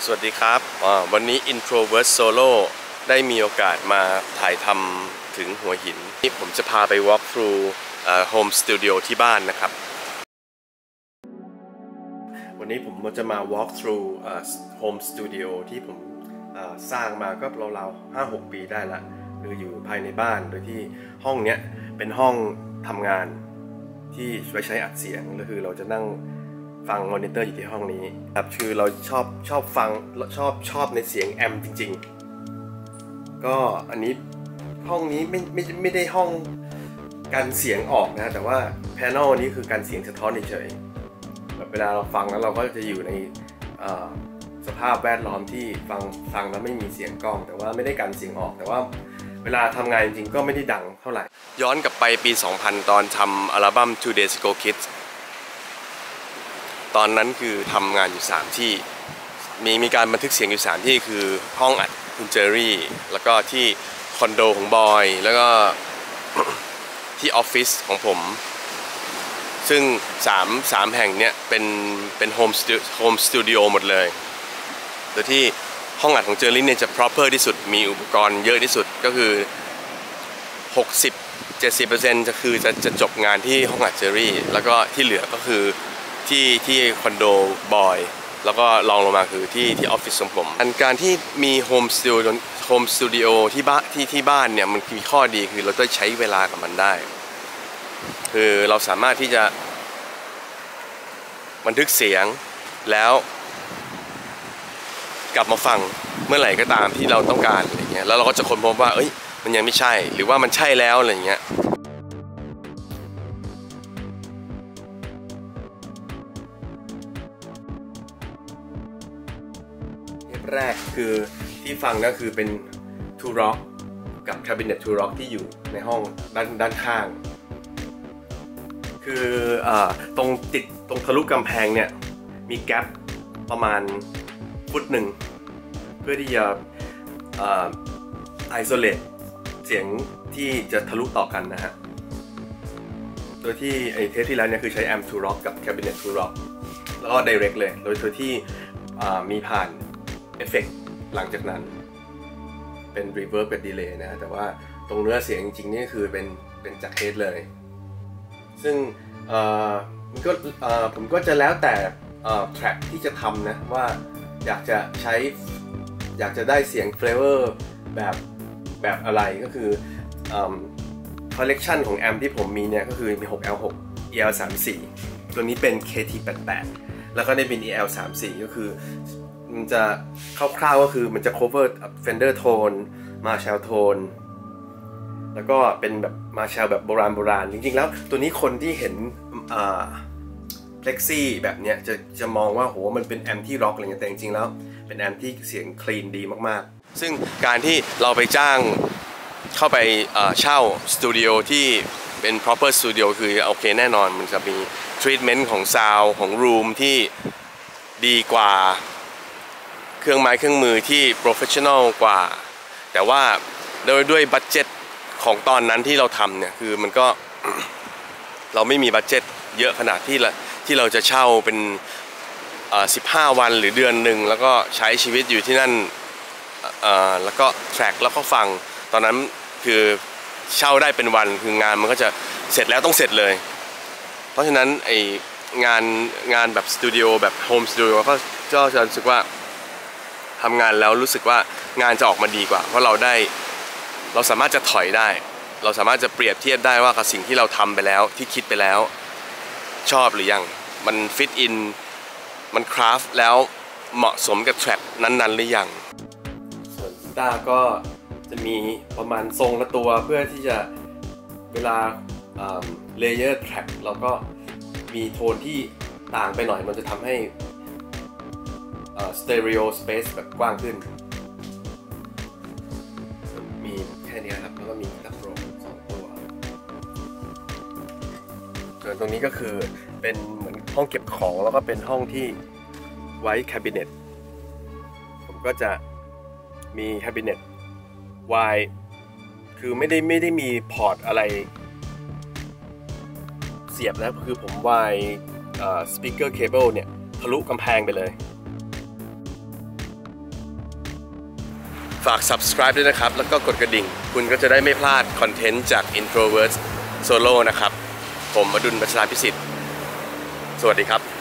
สวัสดีครับวันนี้ Introvert Solo ได้มีโอกาสมาถ่ายทำถึงหัวหินนี่ผมจะพาไป walk through home studio ที่บ้านนะครับวันนี้ผมจะมา walk through home studio ที่ผมสร้างมาก็ราวๆ 5-6 ปีได้ละคืออยู่ภายในบ้านโดยที่ห้องเนี้ยเป็นห้องทำงานที่ไว้ใช้อัดเสียงก็คือเราจะนั่งฟังมอนิเตอร์อยู่ที่ห้องนี้ครับคือเราชอบฟังชอบในเสียงแอมจริงๆก็อันนี้ห้องนี้ไม่ได้ห้องการเสียงออกนะแต่ว่าแพนลนี้คือการเสียงสะท้อนเฉยๆแบบเวลาเราฟังแล้วเราก็จะอยู่ในสภาพแวดล้อมที่ฟังแล้วไม่มีเสียงกล้องแต่ว่าไม่ได้กันเสียงออกแต่ว่าเวลาทำงานจริงๆก็ไม่ได้ดังเท่าไหร่ย้อนกลับไปปี 2000 ตอนทำอัลบั้ม Two Days Ago Kidsตอนนั้นคือทำงานอยู่3ที่มีการบันทึกเสียงอยู่3ที่คือห้องอัดคุณเจอรี่แล้วก็ที่คอนโดของบอยแล้วก็ที่ออฟฟิศของผมซึ่ง3แห่งเนี้ยเป็นโฮมสตูดิโอหมดเลยโดยที่ห้องอัดของเจอรี่เนี่ยจะ proper ที่สุดมีอุปกรณ์เยอะที่สุดก็คือ 60-70% จะจบงานที่ห้องอัดเจอรี่แล้วก็ที่เหลือก็คือที่คอนโดบอยแล้วก็ลองลงมาคือที่ออฟฟิศของผมการที่มีโฮมสตูดิโอที่บ้านเนี่ยมันมีข้อดีคือเราจะใช้เวลากับมันได้คือเราสามารถที่จะบันทึกเสียงแล้วกลับมาฟังเมื่อไหร่ก็ตามที่เราต้องการอะไรเงี้ยแล้วเราก็จะค้นพบว่าเอ้ยมันยังไม่ใช่หรือว่ามันใช่แล้วอะไรเงี้ยแรกคือที่ฟังก็คือเป็น Two Rock กับ Cabinet Two Rock ที่อยู่ในห้องด้านข้างคือตรงทะลุกำแพงเนี่ยมีแกปประมาณฟุตหนึ่งเพื่อที่จะisolate เสียงที่จะทะลุต่อกันนะฮะโดยที่ไอเทปที่แล้วเนี่ยคือใช้ Amp Two Rock กับ Cabinet Two Rock แล้วก็ direct เลยโดยที่มีผ่านเอฟเฟกต์หลังจากนั้นเป็น reverb กับ delay นะแต่ว่าตรงเนื้อเสียงจริงๆนี่คือเป็นจากเฮดเลยซึ่งผมก็จะแล้วแต่track ที่จะทำนะว่าอยากจะได้เสียง flavor แบบอะไรก็คือcollection ของแอมป์ที่ผมมีเนี่ยก็คือมี 6L6 EL34 ตัวนี้เป็น KT88 แล้วก็ได้เป็น EL34 ก็คือมันจะคร่าวๆก็คือมันจะ cover Fender Tone Marshall Tone แล้วก็เป็นแบบ Marshall แบบโบราณจริงๆแล้วตัวนี้คนที่เห็นLexi แบบเนี้ยจะมองว่าโหมันเป็นแอมป์ที่ร็อกอะไรเงี้ยแต่จริงๆแล้วเป็นแอมป์ที่เสียงคลีนดีมากๆซึ่งการที่เราไปจ้างเข้าไปเช่าสตูดิโอที่เป็น proper studio คือโอเคแน่นอนมันจะมี treatment ของ sound ของ room ที่ดีกว่าเครื่องไม้เครื่องมือที่ professional กว่าแต่ว่าด้วยบัดเจ็ตของตอนนั้นที่เราทำเนี่ยคือมันก็ เราไม่มีบัดเจ็ตเยอะขนาดที่เราจะเช่าเป็น15 วันหรือเดือนหนึ่งแล้วก็ใช้ชีวิตอยู่ที่นั่นแล้วก็แทร็กแล้วก็ฟังตอนนั้นคือเช่าได้เป็นวันคืองานมันก็จะเสร็จแล้วต้องเสร็จเลยเพราะฉะนั้นไองานแบบสตูดิโอแบบโฮมสตูดิโอก็จะรู้สึกว่าทำงานแล้วรู้สึกว่างานจะออกมาดีกว่าเพราะเราสามารถจะถอยได้เราสามารถจะเปรียบเทียบได้ว่ากับสิ่งที่เราทำไปแล้วที่คิดไปแล้วชอบหรือยังมันฟิตอินมันคราฟแล้วเหมาะสมกับแทร็กนั้นๆหรือยังส่วนกีตาร์ก็จะมีประมาณทรงละตัวเพื่อที่จะเวลาเลเยอร์แทร็กเราก็มีโทนที่ต่างไปหน่อยมันจะทำให้stereo space แบบกว้างขึ้นมีแค่นี้ครับแล้วก็มีตะโพก2ตัวส่วนตรงนี้ก็คือเป็นเหมือนห้องเก็บของแล้วก็เป็นห้องที่ไว้แคบิเนตผมก็จะมีแคบิเนตวายคือไม่ได้มีพอร์ตอะไรเสียบนะคือผมวายspeaker cable เนี่ยทะลุกำแพงไปเลยฝาก subscribe ด้วยนะครับแล้วก็กดกระดิ่งคุณก็จะได้ไม่พลาดคอนเทนต์จาก Introvert Solo นะครับผมอดุล บัญชาพิสิทธิ์สวัสดีครับ